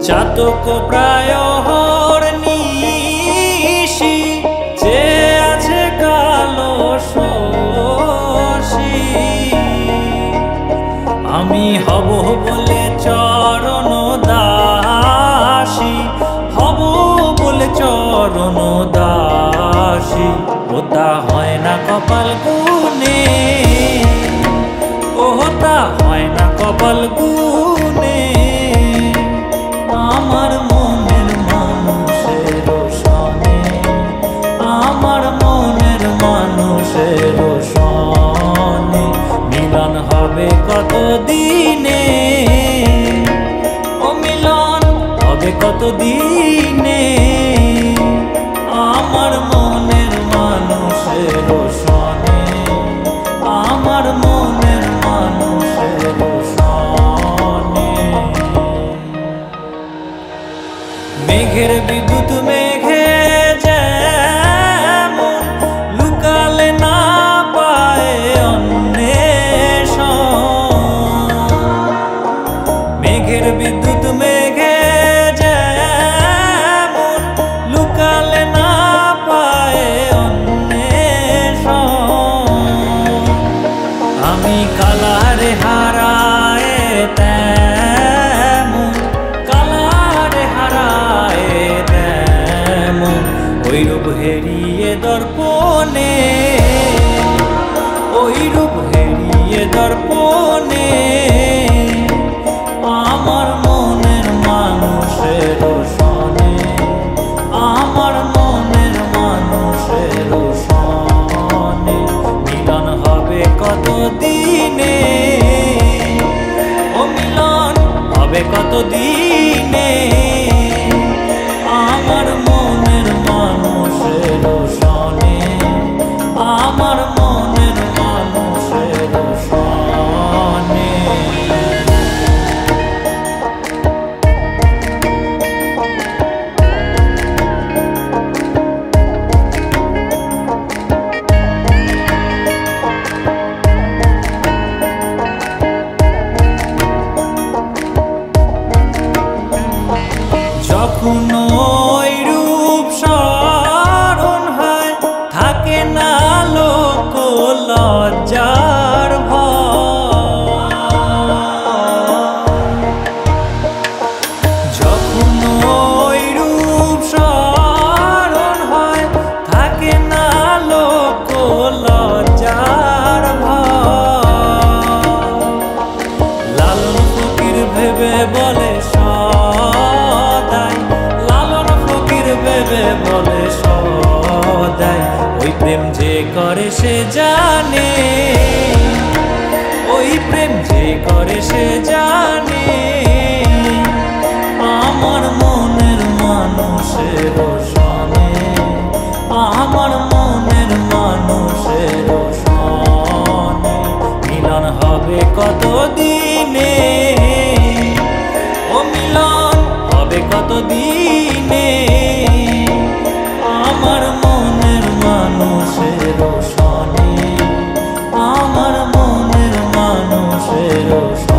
চাতক প্রায় নিশি যে আছে কালো শশী আমি হব বলে চরণ দাসী হব বলে চরণ দাসী ওটা হয় না কপাল গুনে ওটা হয় না কপাল গুনে আমার মনের মানুষের সনে আমার মনের মানুষের সনে মিলন হবে কত দিনে ও মিলন হবে কত দিনে আমার মনের মানুষের সনে আমার মনের মানুষের সনে মেঘের বিদ্যুৎ মেঘে যেমন লুকালে না পায় অন্বেষণ মেঘের বিদ্যুৎ মেঘে যেমন লুকালে না পায় অন্বেষণ আমি কালারে হারায় ওই রূপ হেরিয়ে দর্পণে ওই রূপ হেরিয়ে দর্পণে আমার মনের মানুষের সনে আমার মনের মানুষের সনে মিলন হবে কত দিনে ও মিলন হবে কত দিনে আমার মনের মানুষের সনে আমার মনের মানুষের সনে যখন ওই রূপ স্মরণ হয় থাকে না লোক লজ্জার ভয় যখন ওই রূপ স্মরণ হয় থাকে না লোক লজ্জার ভয় লালন ফকির ভেবে বলে বলে সদাই ওই প্রেম যে করে সে জানে ওই প্রেম যে করে সে জানে আমার মনের মানুষের সনে আমার মনের মানুষের সনে মিলন হবে কত দিনে ও মিলন হবে কত দিনে আমার মনের মানুষের সনে আমার মনের মানুষের